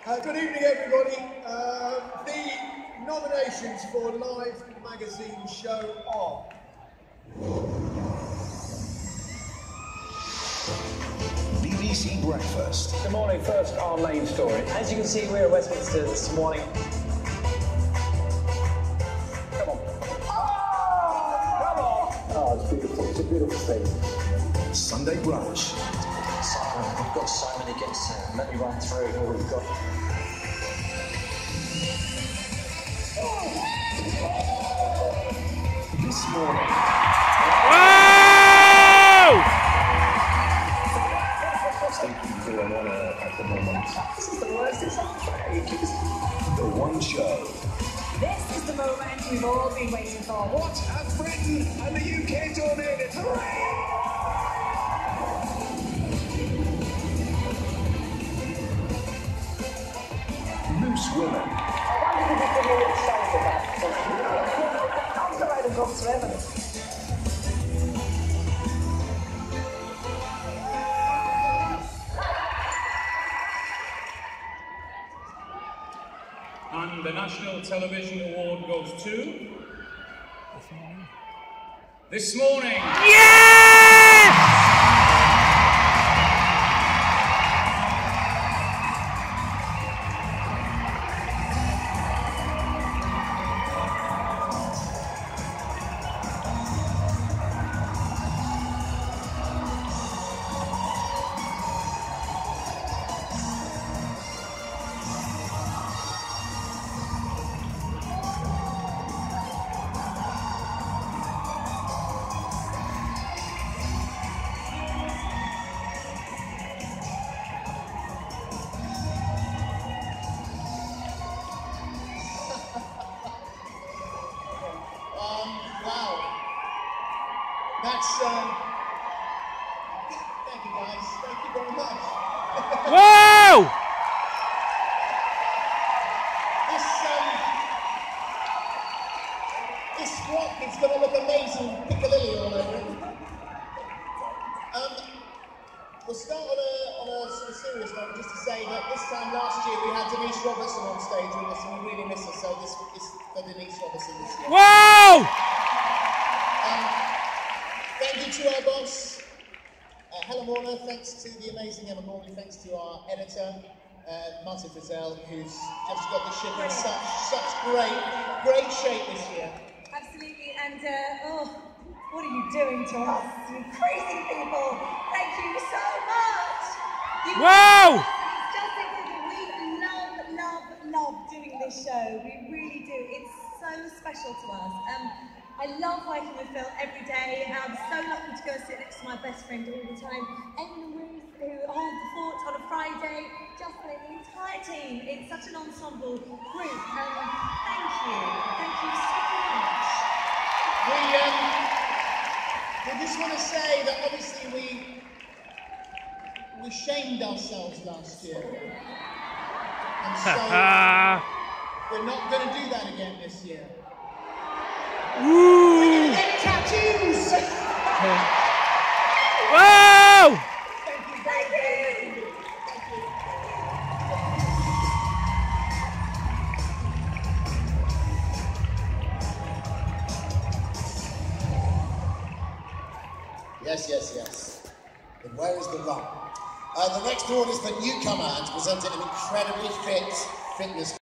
Good evening, everybody. The nominations for Live Magazine Show are... BBC Breakfast. Good morning. First, our main story. As you can see, we're at Westminster this morning. Come on. Oh, it's beautiful. It's a beautiful thing. Sunday Brunch. Simon, we've got so many guests here. Let me run through who we've got. This morning. Wow! Thinking doing on at the moment. This is the worst. It's unfake. The One Show. This is the moment we've all been waiting for. What have Britain and the UK done in it? Loose Women. And the National Television Award goes to... This morning. Yes! Wow. That's, thank you guys, thank you very much. Wow! This squat is going to look amazing, Piccadilly all over it. We'll start on a sort of serious note, just to say that this time last year we had Denise Robertson on stage with us and we really miss her, so this is for Denise Robertson this year. Wow! Thank you to our boss, Helen Warner, thanks to the amazing Emma Morley, thanks to our editor, Martin Frizzell, who's just got the ship in such great shape this year. Absolutely, and what are you doing to us, you crazy people? Thank you so much. Wow! It's just we love doing this show. We really do. It's so special to us. I love working with Phil every day. I'm so lucky to go and sit next to my best friend all the time. Ellen and Ruth, who hold the fort on a Friday, just the entire team. It's such an ensemble group. Thank you. Thank you so much. We just want to say that obviously we shamed ourselves last year. And so we're not going to do that again this year. Ooh! We're going to get tattoos! Wow! Thank you. Yes. But where is the run? The next award is the newcomer, and to present it, an incredibly fit fitness